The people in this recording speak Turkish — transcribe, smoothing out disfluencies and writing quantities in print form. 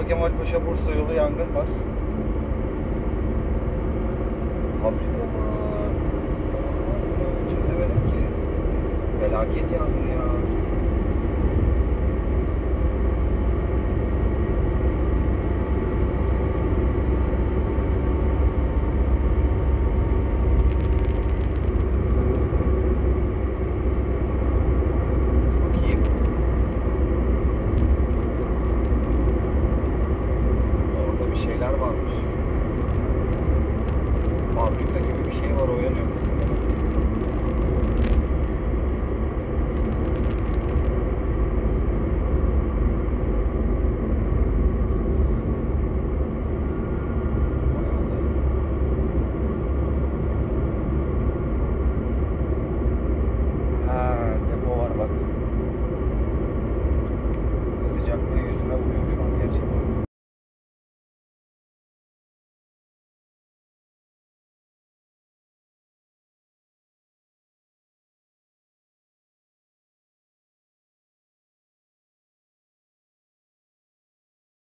Kemal Paşa Bursa yolu yangın var. Fabrika mı? Çözemedim ki. Felaket yangın ya. Bakayım. Orada bir şeyler varmış. Fabrika gibi bir şey var, o yanıyor.